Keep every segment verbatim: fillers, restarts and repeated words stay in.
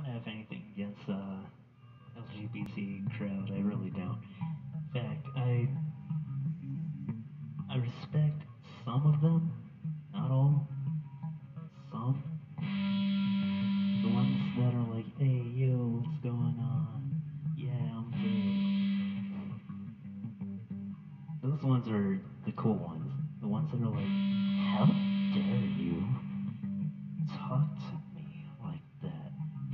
don't have anything against uh, L G B T crowd. I really don't. In fact, I I respect some of them, not all. Some. The ones that are like, hey, yo, what's going on? Yeah, I'm gay. Those ones are the cool ones. The ones that are like, how dare you talk to me like that?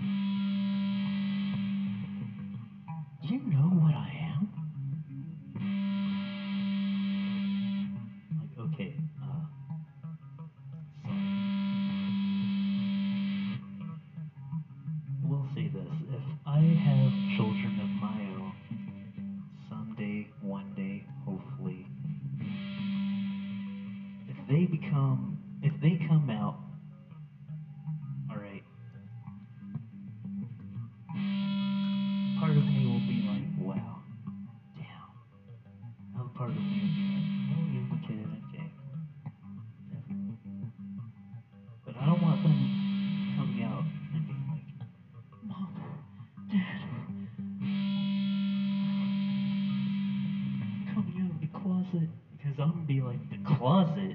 Do you know what I am? Like, okay, uh, sorry. We'll say this. If I have children of my own, someday, one day, hopefully, if they become, if they come out, alright, part of me will be like, wow, damn. Another part of me will be like, oh, you're a kid, okay. Yeah. But I don't want them coming out and being like, Mom, Dad, I'm coming out of the closet. Because I'm gonna be like, the closet?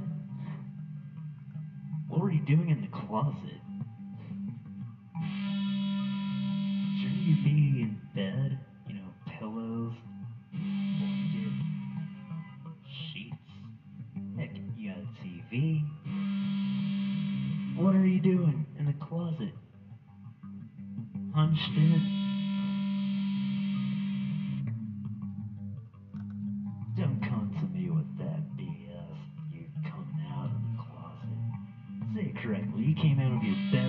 What were you doing in the closet? Shouldn't you be in bed? You know, pillows, blanket, sheets. Heck, you got a T V. What are you doing in the closet? Hunched in? Don't come to me with that B S. You coming out of the closet. Say it correctly. You came out of your bed